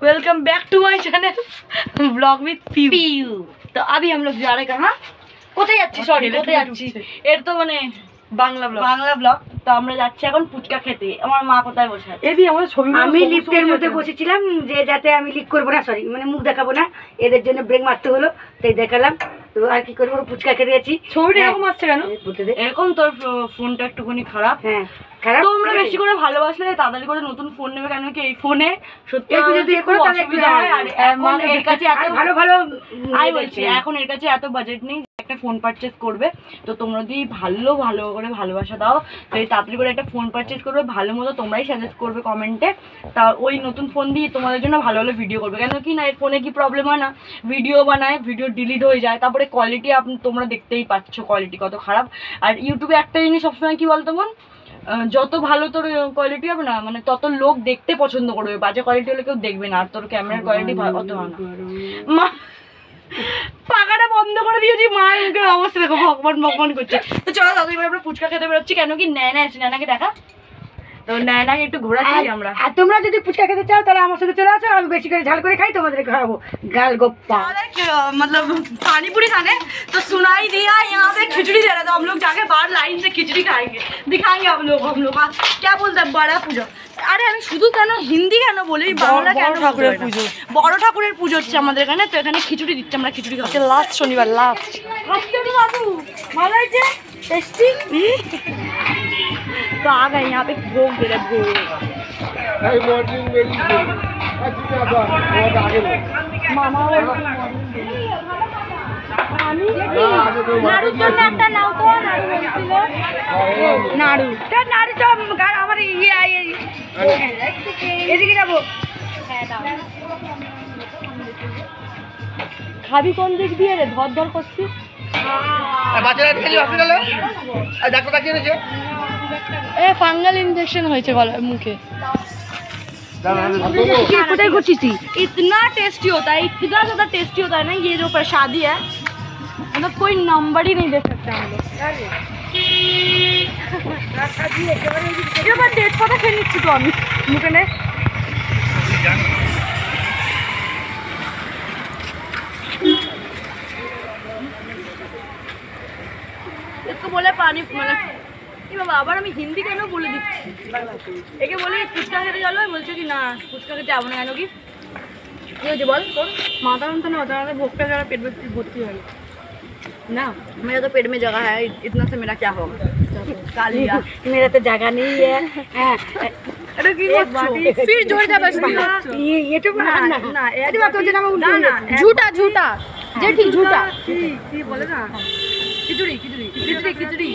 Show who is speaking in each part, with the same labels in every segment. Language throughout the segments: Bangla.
Speaker 1: Welcome back to my channel blog with Piu. तो अभी हम लोग जा रहे कहाँ কোথায় যাচ্ছি সরি কোথায় যাচ্ছি এর তো মানে বাংলা ব্লগ তো আমরা যাচ্ছি এখন ফুচকা খেতে। আমার মা কোথায় বসে আছে? এই আমরা ছবি
Speaker 2: আমি লিফটের মধ্যে বসেছিলাম যে যাতে আমি লিক করবো না, সরি মানে মুখ দেখাবো না, এদের জন্য ব্রেক মারতে হলো তাই দেখালাম। তো আর কি করবো, ফুচকা খেতে যাচ্ছি।
Speaker 1: ছবিটা এরকম আসছে কেন? এরকম তোর ফোনটা একটুখানি খারাপ।
Speaker 2: হ্যাঁ খারাপ।
Speaker 1: তোমরা বেশি করে ভালোবাসলে তাড়াতাড়ি করে নতুন ফোন নেবে, কেন কি এই ফোনে সত্যি
Speaker 2: যদি
Speaker 1: খুব অসুবিধা হয়। আর এখন এর কাছে এত
Speaker 2: ভালো ভালো
Speaker 1: আই বলছি এখন এর কাছে এত বাজেট নেই একটা ফোন পারচেজ করবে। তো তোমরা যদি ভালো করে ভালোবাসা দাও তো এই তাড়াতাড়ি করে একটা ফোন পারচেজ করবে ভালো মতো, তোমরাই সাজেস্ট করবে কমেন্টে। তা ওই নতুন ফোন দিয়ে তোমাদের জন্য ভালো ভালো ভিডিও করবে, কেন কি না এর ফোনে কি প্রবলেম হয় না, ভিডিও বানায় ভিডিও ডিলিট হয়ে যায়, তারপরে কোয়ালিটি তোমরা দেখতেই পাচ্ছ কোয়ালিটি কত খারাপ। আর ইউটিউবে একটা জিনিস সবসময় কি বলতো মন, যত ভালো তোর কোয়ালিটি হবে না মানে তত লোক দেখতে পছন্দ করবে, বাজে কোয়ালিটি হলে কেউ দেখবে না। আর তোর ক্যামেরার কোয়ালিটি অত ভালো মা পাখাটা বন্ধ করে দিয়েছি, মায়ের মুখের অবস্থা দেখো ভগবান করছে। তো চলো দাদু এবার আমরা ফুচকা খেতে বেরোচ্ছি, কেন কি ন্যানা আছে, ন্যানাকে দেখা তো ন্যানাকে একটু ঘোরাচ্ছি আমরা।
Speaker 2: আর তোমরা যদি ফুচকা খেতে চাও তাহলে আমার সাথে চলে আসো, আমি বেশি করে ঝাল করে খাই, তোমাদের খাওয়াবো गालगप्पा।
Speaker 1: मतलब पानी पूरी खाने तो सुनाई दिया यहाँ पे खिचड़ी दे रहा था, हम लोग जाके बाहर लाइन से खिचड़ी खाएंगे, दिखाएंगे हम लोग क्या बोलते हैं बड़ा पूजा। আরে আমি শুধু কেন হিন্দি কেন বলি, বাংলা কেন? ঠাকুরের পুজো, বড় ঠাকুরের পুজো হচ্ছে আমাদের এখানে। তো এখানে খিচুড়ি দিচ্ছে, আমরা খিচুড়ি খাচ্ছি লাস্ট শনিবার লাস্ট। বাবু ভালো হয়েছে টেস্টি। तो आ गए यहाँ पे भोग दे रहे भोग। मामा খাবি কোন দিক দিয়ে রে, ধর ধর করছিস? ফাঙ্গাল ইনফেকশন হয়েছে গলার মুখে। इतना टेस्टी होता है, इतना ज़्यादा टेस्टी होता है ना ये जो प्रसादी है, मतलब कोई नंबर ही नहीं दे सकता हम लोग। तेजपाता खेल निচ্ছি তো আমি মুখে নে। इसको बोले पानी मतलब বাবা আবার আমি হিন্দি কেন বলে দিচ্ছি, একে বলি ফুচকা খেতে চলো, বলছে কি না ফুচকা খেতে যাবো না। কেন কি হয়েছে বল, তোর माता तो नहीं होता है भोगटा जरा पेट में भर्ती है ना, मेरा तो पेट में जगह है, इतना से मेरा क्या होगा कालिया,
Speaker 2: मेरा तो जगह नहीं है।
Speaker 1: अरे फिर जोर का बस
Speaker 2: ये तो ना
Speaker 1: ना
Speaker 2: ऐसी बात हो जाए ना,
Speaker 1: झूठा झूठा जेठी झूठा बोले ना खिचड़ी खिचड़ी खिचड़ी खिचड़ी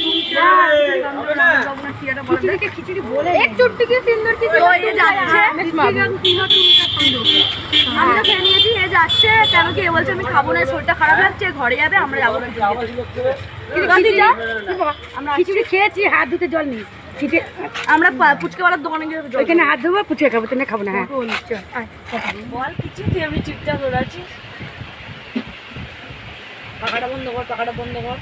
Speaker 1: खिचड़ी बोले एक चुटकी की सिंदूर की तो ये যাচ্ছে আমরা খেয়ে নিয়েছি, এ যাচ্ছে কেন কি বলছে আমি খাবো না, শরীরটা খারাপ লাগছে, ঘরে যাবে, আমরা যাবো
Speaker 2: আমরা খিচুড়ি খেয়েছি, হাত ধুতে জল নেই,
Speaker 1: আমরা ফুচকাওয়ালার দোকানে গিয়ে
Speaker 2: ওইখানে হাত ধোবো, ফুচকা খাবো, তো না খাবো না। হ্যাঁ
Speaker 1: বল কিছু তুই আমি চুপচাপ ধরে আছি, পাখাটা বন্ধ কর, পাখাটা বন্ধ কর।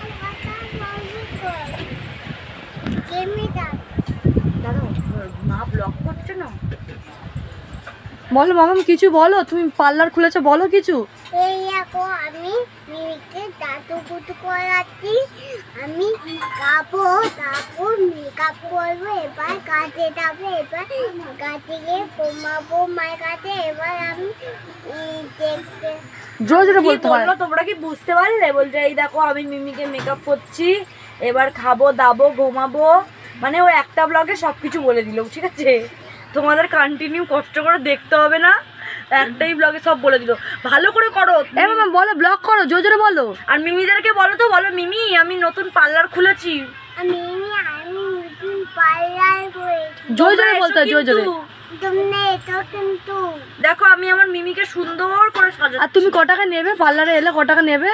Speaker 1: মা ব্লগ করছে না, বলো মামাম কিছু বলো, তুমি পার্লার খুলেছো বলো কিছু।
Speaker 3: আমি মিমিকে দাঁত কুটু করাচ্ছি, আমি কাপড় তারপর মেকআপ করবো, এবার কাজে যাবো, এবার কাজে গিয়ে ঘুমাবো মায়ের কাছে, এবার আমি দেখতে
Speaker 1: জোরে জোরে বলতে হয়। তোমরা কি বুঝতে পারলে? বলছে এই দেখো আমি মিমিকে মেকআপ করছি, এবার খাবো দাবো ঘুমাবো, মানে ও একটা ব্লগে সবকিছু বলে দিল, ঠিক আছে? তোমাদের কন্টিনিউ কষ্ট করে দেখতে হবে না, একটাই ব্লগে সব বলে দিল, ভালো করে করো বলো, ব্লগ করো জোরে জোরে বলো। আর মিমিদেরকে বলো তো, বলো মিমি আমি নতুন পার্লার খুলেছি,
Speaker 3: আমি নতুন পার্লার করেছি,
Speaker 1: জোরে জোরে বলতে জোরে জোরে।
Speaker 3: কিন্তু
Speaker 1: দেখো আমি আমার মিমিকে সুন্দর করে সাজাচ্ছি। আর তুমি ক টাকা নেবে পার্লারে এলে, ক টাকা নেবে,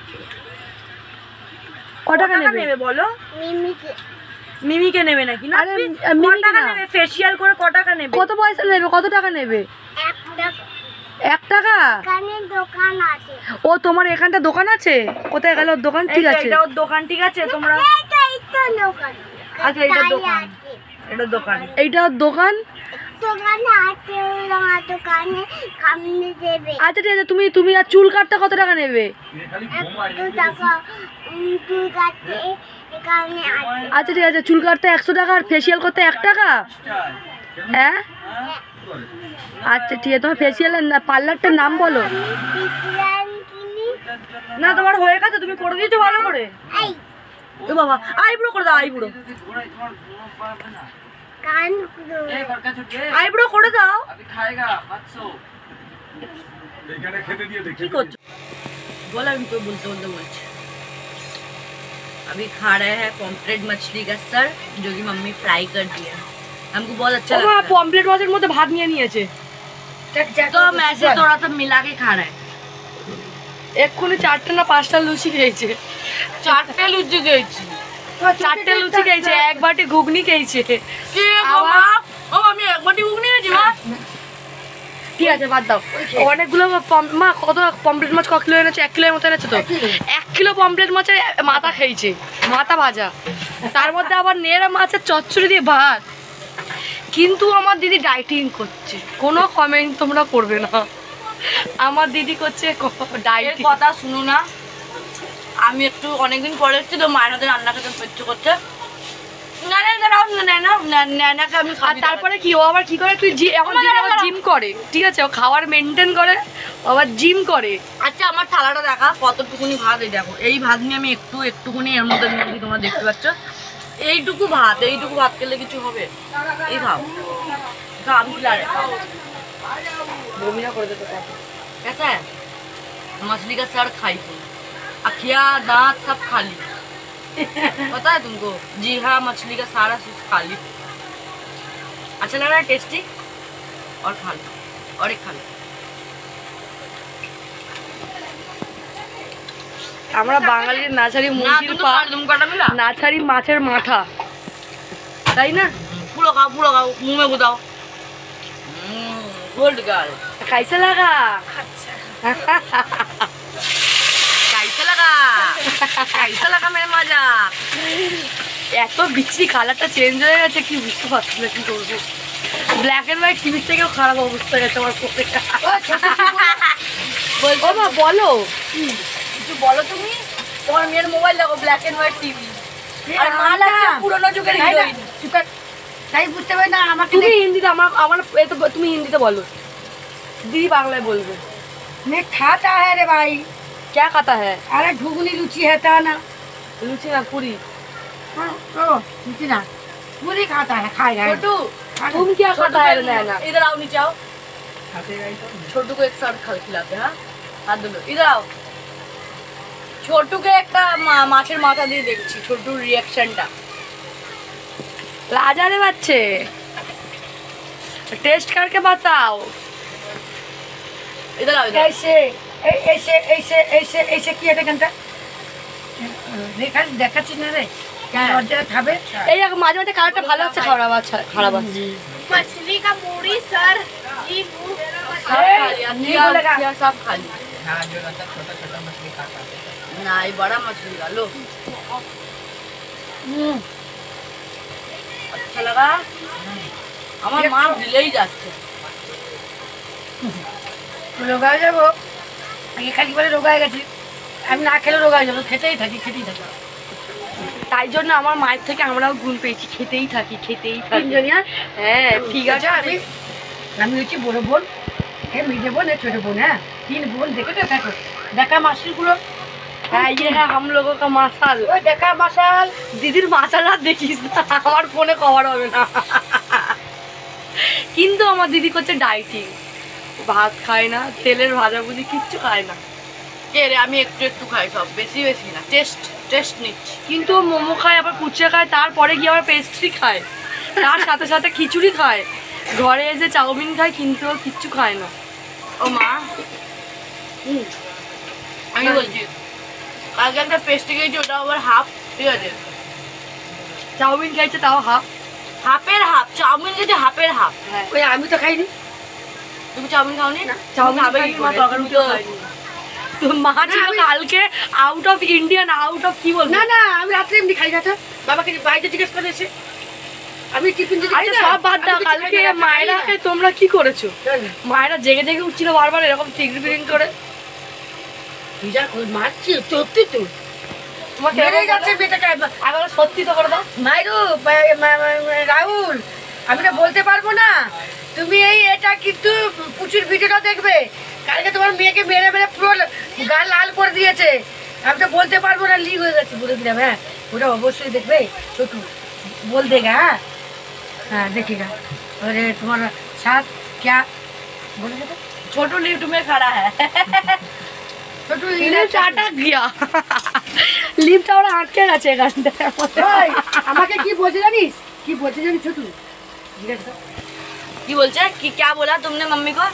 Speaker 1: ক টাকা নেবে বলো? মিমিকে নেবে নাকি না? কত টাকা নেবে ফেসিয়াল করে, কত টাকা নেবে, কত পয়সা নেবে, কত টাকা নেবে? 1 টাকা।
Speaker 3: দোকান আছে।
Speaker 1: ও তোমার এখানটা দোকান আছে, কোথায় গেল দোকান? ঠিক আছে এটা ওর দোকান, ঠিক আছে তোমরা
Speaker 3: দোকান।
Speaker 1: আচ্ছা এটা দোকান, এটা দোকান, এইটা দোকান।
Speaker 3: দোকানে আছে, ওই রঙা দোকানে কামড়ে দেবে।
Speaker 2: আচ্ছা ঠিক আছে, তুমি তুমি আর চুল কাটতে কত টাকা নেবে?
Speaker 3: 100 টাকা চুল কাটতে এখানে আছে।
Speaker 2: আচ্ছা ঠিক আছে, চুল কাটতে 100 টাকা আর ফেসিয়াল করতে 1 টাকা। হ্যাঁ আচ্ছা ঠিক আছে, তোমার ফেসিয়ালের পার্লারটার নাম বলো।
Speaker 3: বিক্রান কিনি।
Speaker 1: না তোমার হয়ে গেছে, তুমি করে দিয়েছো ভালো করে।
Speaker 3: এই
Speaker 1: ও বাবা, আইব্রো করে দাও, আইব্রো
Speaker 3: কান
Speaker 1: আইব্রো করে দাও। কি করছো बोला, उनको बोलते बोलते बोलते अभी खा रहे हैं पॉम्फ्रेट मछली का सर, जो कि मम्मी फ्राई कर दिया। हमको बहुत अच्छा लगता है।
Speaker 2: পমপ্লেট মাছের মধ্যে ভাত নিয়ে নিয়েছে।
Speaker 1: तो हम ऐसे थोड़ा सा मिला के खा रहे हैं।
Speaker 2: এক্ষুনি 4টা না 5টা লুচি খেয়েছে।
Speaker 1: 4টে লুচি খেয়েছি।
Speaker 2: 4টে লুচি খেয়েছে, 1 বাটি ঘুগনি খেয়েছে।
Speaker 1: ও আমি এক বাটি ঘুগনি খেয়েছি মা।
Speaker 2: ঠিক আছে বাদ দাও, অনেকগুলো মা কত পমপ্লেট মাছ ক কিলো এনেছে? 1 কিলোর মতো এনেছে তো। 1 কিলো পমপ্লেট মাছের মাথা খেয়েছে, মাথা ভাজা, তার মধ্যে আবার নেড়া মাছের চচ্চড়ি দিয়ে ভাত। কিন্তু আমার দিদি ডাইটিং করছে, কোনো কমেন্ট তোমরা করবে না। আমার দিদি করছে ডাইটিং।
Speaker 1: কথা শুনো না, আমি একটু অনেকদিন পরে এসেছি তো, মায়ের হাতে রান্না খেতে ইচ্ছে করছে।
Speaker 2: আর তারপরে কি ও আবার কি করে, তুই এখন জিম করে, ঠিক আছে, ও খাবার মেনটেন করে, আবার জিম করে।
Speaker 1: আচ্ছা আমার থালাটা দেখা কতটুকুনি ভাত, এই দেখো এই ভাত নিয়ে আমি একটুকুনি এর মধ্যে নিয়েছি, তোমরা দেখতে পাচ্ছ এইটুকু ভাত খেলে কিছু হবে? এই খাও আমি
Speaker 2: বমিনা করে দেবে।
Speaker 1: कैसा है? मछली का सर खाई थी, अखिया दांत सब खा ली। पता है तुमको? जी हाँ, मछली का सारा चीज खा ली। अच्छा लग रहा है, टेस्टी? और खा लो, और एक खा लो।
Speaker 2: আমরা বাঙালির নাছারি মুরগির পা, নাছারি মাছের মাথা, তাই না?
Speaker 1: पूरा खाओ मुंह में घुसाओ। गोल्ड गर्ल
Speaker 2: कैसा लगा?
Speaker 1: कैसा लगा मेरा मजाक?
Speaker 2: এত বিচ্ছিরি কালারটা চেঞ্জ হয়ে গেছে, কি বুঝতে পারছি না কি করবো। ব্ল্যাক এন্ড হোয়াইট টিভির থেকেও খারাপ অবস্থা হয়ে গেছে আমার পক্ষে। ও মা বলো,
Speaker 1: কিছু বলো তুমি। তোমার মেয়ের মোবাইল দেখো, ব্ল্যাক এন্ড হোয়াইট টিভি, আর মা লাগছে পুরনো যুগের হিরোইন।
Speaker 2: তাই বুঝতে পারি না আমাকে। তুমি হিন্দিতে আমার তুমি হিন্দিতে বলো, দিদি বাংলায় বলবে।
Speaker 4: मैं खाता है रे भाई।
Speaker 2: क्या खाता है?
Speaker 4: अरे घुगनी लुची है ता ना।
Speaker 2: लुची ना पूरी।
Speaker 4: हाँ, ओ लुची ना पूरी खाता है, खाएगा।
Speaker 1: छोटू
Speaker 2: तुम क्या खाता है नैना?
Speaker 1: इधर आओ, नीचे आओ। छोटू को एक साथ खिलाते हैं। हाथ धो लो, इधर आओ। छोटू के एक माছের মাথা দিয়ে দেখছি ছোটুর রিঅ্যাকশনটা।
Speaker 2: राजा रे बच्चे, टेस्ट करके बताओ।
Speaker 1: इधर आओ, इधर।
Speaker 4: ऐसे ऐसे ऐसे ऐसे ऐसे किया था घंटा देखा देखा ची ना रे क्या लज्जा खाबे।
Speaker 2: এই দেখো মাঝে মাঝে কালারটা ভালো আছে, খারাপ আছে, খারাপ আছে।
Speaker 3: मछली का मूड़ी सर जी मुंह
Speaker 1: सब खा लिया, किया सब खा लिया।
Speaker 4: हां जो रहता छोटा छोटा मछली खाता है
Speaker 1: ना, ये बड़ा मछली का लो। अच्छा लगा? আমার মা দিলেই যাচ্ছে।
Speaker 4: রোগা হয়ে যাবো, আগে খালি বলে রোগা হয়ে গেছি, আমি না খেলে রোগা হয়ে যাবো, খেতেই থাকি।
Speaker 2: তাই জন্য আমার মায়ের থেকে আমরাও গুণ পেয়েছি, খেতেই থাকি।
Speaker 4: তিনজনিয়া
Speaker 2: হ্যাঁ ঠিক আছে।
Speaker 4: আমি হচ্ছি বড় বোন, এ মেজে বোন, এ ছোট বোন। হ্যাঁ 3 বোন, দেখে তো দেখো দেখা মাসিগুলো।
Speaker 2: হ্যাঁ ये है हम लोगों का मसाल।
Speaker 4: ওই দেখা মশাল
Speaker 2: দিদির মাসাল আর দেখিস না, আমার ফোনে কভার হবে না। কিন্তু আমার দিদি করছে ডাইটিং, ভাত খায় না, তেলের ভাজাভুজি কিচ্ছু খায় না।
Speaker 1: কে রে? আমি একটু একটু খাই, সব বেশি বেশি না, টেস্ট নিচ্ছি।
Speaker 2: কিন্তু ও মোমো খায়, আবার ফুচকা খায়, তারপরে গিয়ে আবার পেস্ট্রি খায়, তার সাথে সাথে খিচুড়ি খায়, ঘরে এসে চাউমিন খায়, কিন্তু ও কিচ্ছু খায় না।
Speaker 1: ও মা, আমি বলছি কালকে একটা পেস্ট্রি খেয়েছি, ওটা আবার হাফ, ঠিক আছে?
Speaker 2: চাউমিন খাইছে তাও
Speaker 1: হাফের হাফ চাউমিন খেয়েছি, হাফের হাফ।
Speaker 2: হ্যাঁ
Speaker 4: ওই আমি তো খাইনি।
Speaker 1: তুমি চাউমিন খাওনি?
Speaker 2: চাউমিন
Speaker 1: খাবে
Speaker 2: খাইনি,
Speaker 1: কি
Speaker 2: মা
Speaker 1: করে?
Speaker 2: তরকারি
Speaker 1: তুমি তো
Speaker 2: খাইনি। তো মা ছিল কালকে আউট অফ ইন্ডিয়া, না আউট অফ কি বলবো।
Speaker 4: না না আমি রাত্রে এমনি খাই না তো, বাবাকে বাইরে জিজ্ঞেস করে এসে আমি টিফিন দিতে
Speaker 2: আচ্ছা সব বাদ দাও, কালকে মায়েরাকে তোমরা কি করেছো? মায়েরা জেগে জেগে উঠছিল বারবার এরকম টিকরি বিরিং করে।
Speaker 4: মারছি সত্যি তো
Speaker 2: তোমাকে
Speaker 4: মেরে যাচ্ছে বেটাকে।
Speaker 2: আবার সত্যি তো করে দাও।
Speaker 4: মাইরু রাহুল, আমি তো বলতে পারবো না। তুমি এটা কিন্তু প্রচুর ভিডিওটা দেখবে। কালকে তোমার মেয়েকে মেরে মেরে পুরো গাল লাল করে দিয়েছে। আমি তো বলতে পারবো না, লিক হয়ে গেছে বলে দিলাম। হ্যাঁ ওটা অবশ্যই দেখবে, ছোটু বল দেগা। হ্যাঁ হ্যাঁ দেখেগা। अरे तुम्हारा साथ क्या बोले थे?
Speaker 1: छोटू लिफ्ट में खड़ा है।
Speaker 4: ছোটু
Speaker 2: লিফট আটক গিয়া, লিফট ওরা আটকে গেছে এখানটায়।
Speaker 4: ওই, আমাকে কি বলছে জানিস? কি বলছে জানিস ছোটু? জিজ্ঞাসা কর।
Speaker 1: কি বলছে? কি क्या बोला तुमने मम्मी को?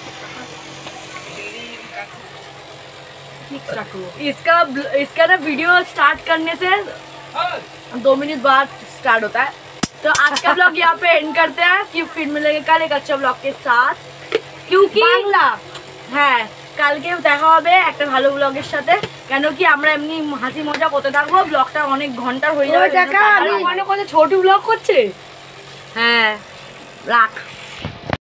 Speaker 1: इसका ना वीडियो स्टार्ट करने से 2 मिनट बाद स्टार्ट होता है। तो आज का ब्लॉग यहाँ पे एंड करते हैं कि फिर मिलेंगे कल एक अच्छा ब्लॉग के साथ, क्योंकि
Speaker 2: বাংলা
Speaker 1: হ্যাঁ কালকে দেখা হবে একটা ভালো ব্লগের সাথে। কেন কি আমরা এমনি হাসি মজা করতে থাকবো, ব্লগটা অনেক ঘন্টার হয়ে যাবে।
Speaker 2: দেখা মনে করছে ছোট ব্লগ করছে।
Speaker 1: হ্যাঁ রাখ।